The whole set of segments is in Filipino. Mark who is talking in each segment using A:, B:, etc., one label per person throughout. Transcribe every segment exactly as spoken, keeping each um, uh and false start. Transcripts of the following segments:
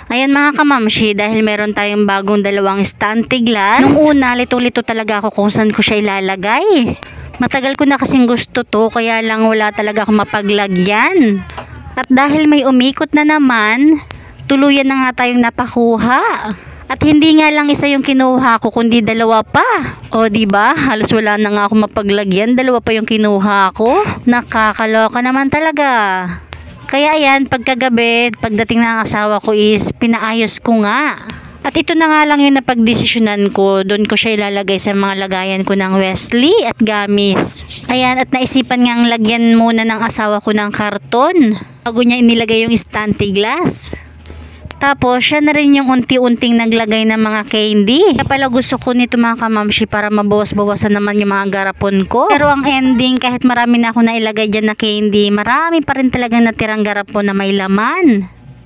A: Ayan mga kamamshi, dahil meron tayong bagong dalawang stante glass. Nung una, lito-lito talaga ako kung saan ko siya ilalagay. Matagal ko na kasing gusto to, kaya lang wala talaga akong mapaglagyan. At dahil may umikot na naman, tuluyan na nga tayong napakuha. At hindi nga lang isa yung kinuha ko, kundi dalawa pa. O di ba? Halos wala na nga ako mapaglagyan, dalawa pa yung kinuha ko. Nakakaloka naman talaga. Kaya ayan, pagkagabi, pagdating ng asawa ko is pinaayos ko nga. At ito na nga lang yung napagdesisyonan ko. Doon ko siya ilalagay sa mga lagayan ko ng Wesley at gamis. Ayan, at naisipan nga ang lagyan muna ng asawa ko ng karton bago niya inilagay yung stante glass. Tapos, siya na rin yung unti-unting naglagay ng mga candy. Kaya pala gusto ko nito mga kamamshi para mabawas-bawasan naman yung mga garapon ko. Pero ang ending, kahit marami na ako nailagay dyan na candy, marami pa rin talagang natirang garapon na may laman.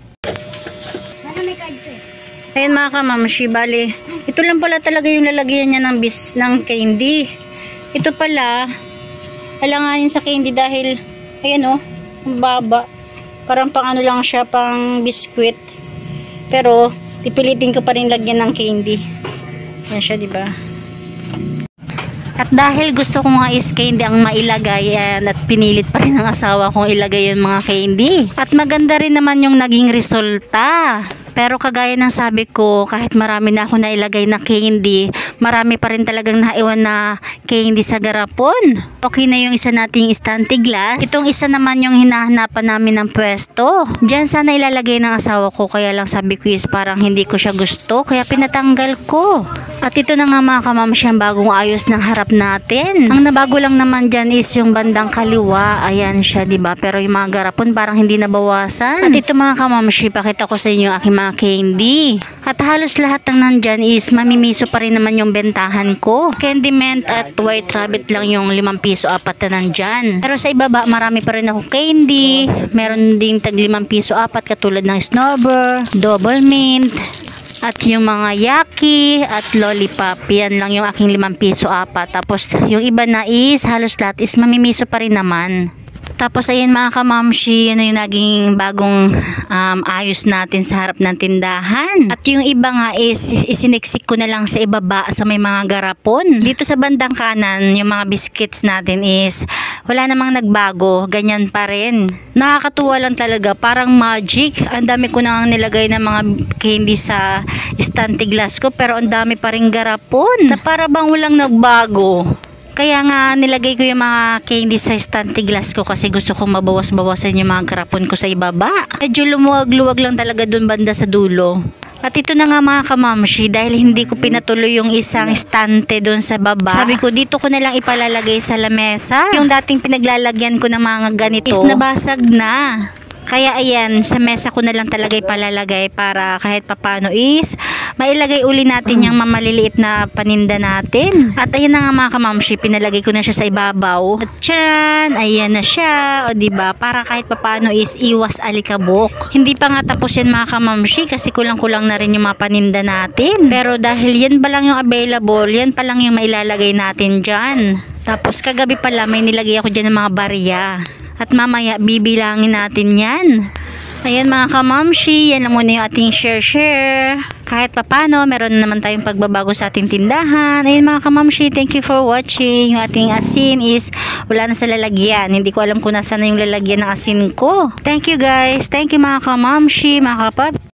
A: Ayan mga kamamshi, bali, ito lang pala talaga yung lalagyan niya ng, bis, ng candy. Ito pala, alanganin sa candy dahil, ayan o, ang baba. Parang pang ano lang siya, pang biskwit. Pero, pipilitin ko pa rin lagyan ng candy. Yan siya, diba? At dahil gusto ko nga is candy ang mailagay, yan, at pinilit pa rin ng asawa kong ilagay yung mga candy. At maganda rin naman yung naging resulta. Pero kagaya ng sabi ko, kahit marami na ako nailagay na candy, marami pa rin talagang naiwan na candy sa garapon. Okay na yung isa nating stante glass. Itong isa naman yung hinahanapan namin ng pwesto. Diyan sana ilalagay ng asawa ko, kaya lang sabi ko is parang hindi ko siya gusto, kaya pinatanggal ko. At ito na nga mga kamamshi ang bagong ayos ng harap natin. Ang nabago lang naman dyan is yung bandang kaliwa. Ayan siya, diba? Pero yung mga garapon parang hindi nabawasan. At ito mga kamamshi, pakita ko sa inyo yung aking mga candy. At halos lahat ng nandyan is mamimiso pa rin naman yung bentahan ko. Candy mint at white rabbit lang yung limang piso apat na nandyan. Pero sa ibaba marami pa rin ako candy. Meron ding tag limang piso apat katulad ng snowball, double mint, at yung mga yaki at lollipop. Yan lang yung aking limang piso apat. Tapos yung iba na is halos lahat is mamimiso pa rin naman. Tapos ayan mga kamamshi, yun na yung naging bagong um, ayos natin sa harap ng tindahan. At yung iba nga is isiniksik ko na lang sa ibaba sa may mga garapon. Dito sa bandang kanan, yung mga biscuits natin is wala namang nagbago, ganyan pa rin. Nakakatuwa lang talaga, parang magic. Ang dami ko nang nilagay ng mga candy sa stante glass ko, pero ang dami pa rin garapon na para bang walang nagbago. Kaya nga nilagay ko yung mga candy sa stante glass ko kasi gusto kong mabawas-bawasan yung mga garapon ko sa ibaba. Medyo lumuwag-luwag lang talaga dun banda sa dulo. At ito na nga mga kamamshi, dahil hindi ko pinatuloy yung isang stante dun sa baba, sabi ko dito ko na lang ipalalagay sa lamesa. Yung dating pinaglalagyan ko ng mga ganito is nabasag na. Kaya ayan, sa mesa ko na lang talaga ipalalagay para kahit papano is mailagay uli natin yung mamaliliit na paninda natin. At ayan na nga mga kamamshi, pinalagay ko na siya sa ibabaw. At tiyan, ayan na siya. O diba, para kahit papano is iwas alikabok. Hindi pa nga tapos yan mga kamamshi kasi kulang-kulang na rin yung mga paninda natin. Pero dahil yan pa lang yung available, yan pa lang yung mailalagay natin dyan. Tapos kagabi pala may nilagay ako dyan ng mga barya. At mamaya bibilangin natin yan. Ayan mga kamamshi, yan lang muna yung ating share-share. Kahit papano, meron na naman tayong pagbabago sa ating tindahan. Ayan mga kamamshi, thank you for watching. Yung ating asin is wala na sa lalagyan. Hindi ko alam kung nasa na yung lalagyan ng asin ko. Thank you guys. Thank you mga kamamshi, mga kapap.